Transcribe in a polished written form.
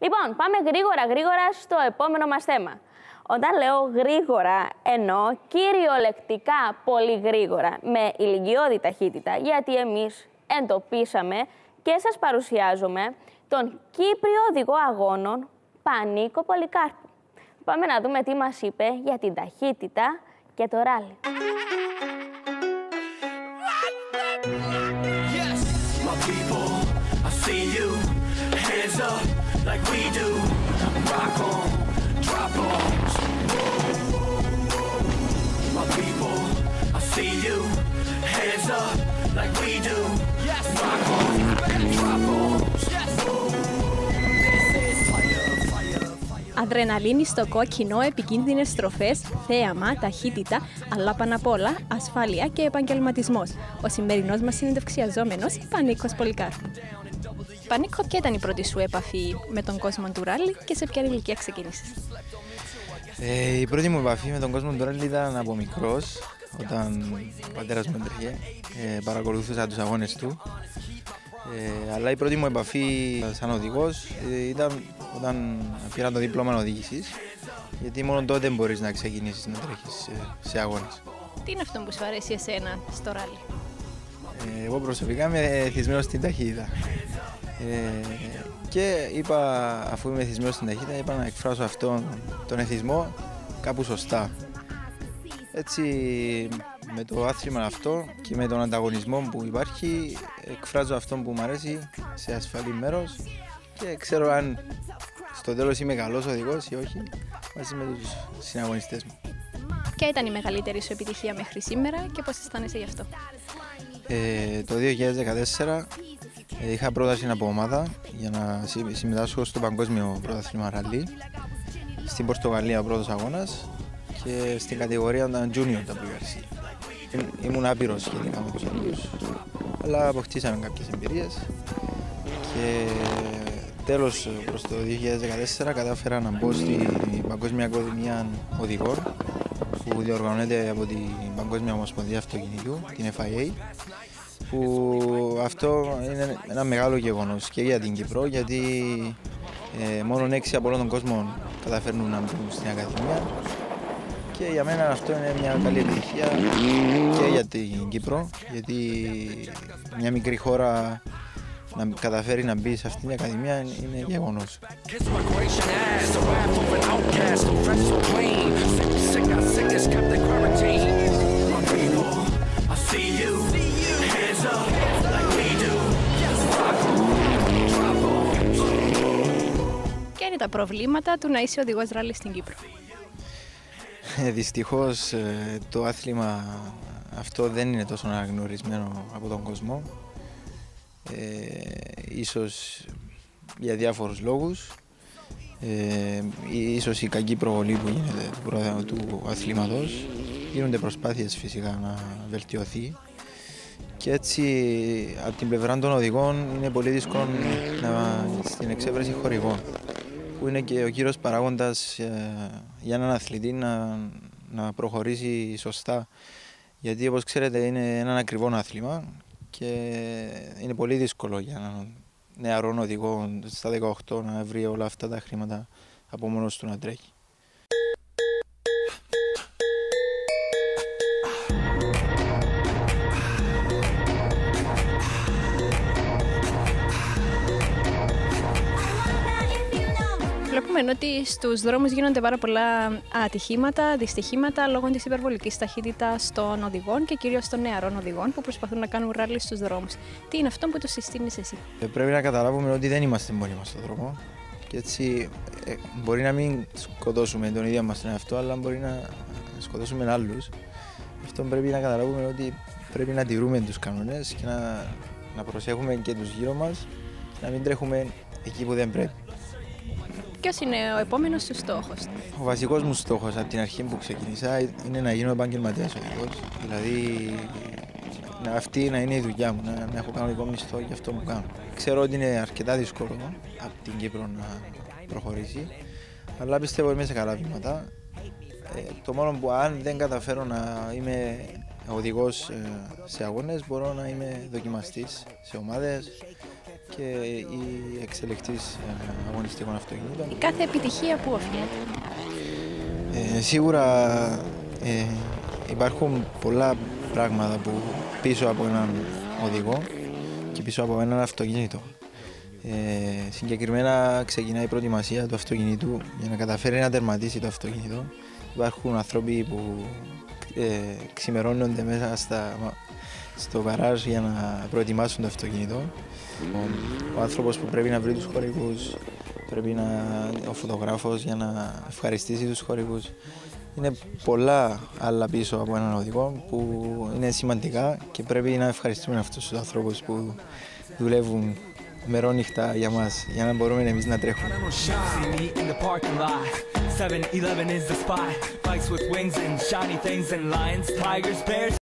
Λοιπόν, πάμε γρήγορα στο επόμενο μας θέμα. Όταν λέω γρήγορα, εννοώ κυριολεκτικά πολύ γρήγορα, με ηλικιώδη ταχύτητα, γιατί εμείς εντοπίσαμε και σας παρουσιάζουμε τον Κύπριο οδηγό αγώνων Πανίκο Πολυκάρπου. Πάμε να δούμε τι μας είπε για την ταχύτητα και το ράλι. Αδρεναλίνη στο κόκκινο, επικίνδυνες στροφές, θέαμα, ταχύτητα, αλλά πάνω απ' όλα ασφάλεια και επαγγελματισμός. Ο σημερινός μας συνεντευξιαζόμενος Πανίκος Πολυκάρπου. Πανίκο, ποια ήταν η πρώτη σου επαφή με τον κόσμο του ράλι και σε ποια ηλικία ξεκίνησες? Η πρώτη μου επαφή με τον κόσμο του ράλι ήταν από μικρός, όταν ο πατέρας μου έτρεχε, παρακολουθούσα τους αγώνες του. Αλλά η πρώτη μου επαφή σαν οδηγός ήταν όταν πήρα το δίπλωμα οδήγησης, γιατί μόνο τότε μπορείς να ξεκινήσεις να τρέχεις σε αγώνες. Τι είναι αυτό που σου αρέσει εσένα στο ράλι? Εγώ προσωπικά είμαι εθισμένος στην ταχύτητα. Και είπα, αφού είμαι εθισμένος στην ταχύτητα, είπα να εκφράσω αυτόν τον εθισμό κάπου σωστά. Έτσι, με το άθλημα αυτό και με τον ανταγωνισμό που υπάρχει, εκφράζω αυτό που μου αρέσει σε ασφαλή μέρος και ξέρω αν στο τέλος είμαι καλός οδηγός ή όχι, μαζί με τους συναγωνιστές μου. Ποια ήταν η μεγαλύτερη σου επιτυχία μέχρι σήμερα και πώς αισθάνεσαι γι' αυτό? Το 2014 είχα πρόταση από ομάδα για να συμμετάσχω στο παγκόσμιο πρωτάθλημα ράλι. Στην Πορτογαλία ο πρώτος αγώνας και στην κατηγορία ήταν Junior WRC. Ήμουν άπειρος σχετικά με τους άλλους, αλλά αποκτήσαμε κάποιες εμπειρίες και τέλος προς το 2014 κατάφερα να μπω στην Παγκόσμια Ακαδημία Οδηγών που διοργανώνεται από την Παγκόσμια Ομοσπονδία Αυτοκινητού, την FIA, που αυτό είναι ένα μεγάλο γεγονός και για την Κύπρο, γιατί μόνο 6 από όλο τον κόσμο καταφέρνουν να μπουν στην Ακαδημία και για μένα αυτό είναι μια καλή επιτυχία και για την Κύπρο, γιατί μια μικρή χώρα να καταφέρει να μπει σε αυτήν την Ακαδημία είναι γεγονός. Ποια είναι τα προβλήματα του να είσαι οδηγός ράλι στην Κύπρο? Δυστυχώς το άθλημα αυτό δεν είναι τόσο αναγνωρισμένο από τον κόσμο. Ίσως για διάφορους λόγους. Ίσως η κακή προβολή που γίνεται του αθλήματος. Γίνονται προσπάθειες φυσικά να βελτιωθεί. Και έτσι από την πλευρά των οδηγών είναι πολύ δύσκολο στην εξέβρεση χορηγών, που είναι και ο κύριος παράγοντας για έναν αθλητή να προχωρήσει σωστά. Γιατί όπως ξέρετε είναι ένα ακριβό άθλημα και είναι πολύ δύσκολο για έναν νεαρό οδηγό στα 18 να βρει όλα αυτά τα χρήματα από μόνος του να τρέχει. Βλέπουμε ότι στους δρόμους γίνονται πάρα πολλά ατυχήματα, δυστυχήματα λόγω της υπερβολικής ταχύτητας των οδηγών και κυρίως των νεαρών οδηγών που προσπαθούν να κάνουν ράλι στους δρόμους. Τι είναι αυτό που τους συστήνεις εσύ? Πρέπει να καταλάβουμε ότι δεν είμαστε μόνοι μας στον δρόμο και έτσι μπορεί να μην σκοτώσουμε τον ίδιο μας τον εαυτό, αλλά μπορεί να σκοτώσουμε άλλους. Αυτό πρέπει να καταλάβουμε ότι πρέπει να τηρούμε τους κανόνες και να προσέχουμε και τους γύρω μας, να μην τρέχουμε εκεί που δεν πρέπει. Ποιος είναι ο επόμενος σου στόχος? Ο βασικός μου στόχος από την αρχή που ξεκίνησα είναι να γίνω επαγγελματίας οδηγός. Δηλαδή αυτή να είναι η δουλειά μου, να έχω κανονικό μισθό για αυτό που κάνω. Ξέρω ότι είναι αρκετά δύσκολο από την Κύπρο να προχωρήσει, αλλά πιστεύω ότι είμαι σε καλά βήματα. Το μόνο που αν δεν καταφέρω να είμαι οδηγός σε αγώνες, μπορώ να είμαι δοκιμαστής σε ομάδες και οι εξελικτής αγωνιστικών αυτοκινήτων. Η κάθε επιτυχία που οφείλεται? Σίγουρα υπάρχουν πολλά πράγματα που πίσω από έναν οδηγό και πίσω από έναν αυτοκίνητο. Συγκεκριμένα ξεκινάει η προετοιμασία του αυτοκινήτου για να καταφέρει να τερματίσει το αυτοκίνητο. Υπάρχουν άνθρωποι που ξημερώνονται μέσα στο γκαράζ για να προετοιμάσουν το αυτοκίνητο. Ο άνθρωπος που πρέπει να βρει τους χορηγούς, ο φωτογράφος για να ευχαριστήσει τους χορηγούς. Είναι πολλά άλλα πίσω από έναν οδηγό που είναι σημαντικά και πρέπει να ευχαριστούμε αυτούς τους ανθρώπους που δουλεύουν μερόνυχτα για μας, για να μπορούμε εμείς να τρέχουμε. 7-Eleven is the spot. Bikes with wings and shiny things and lions, tigers, bears.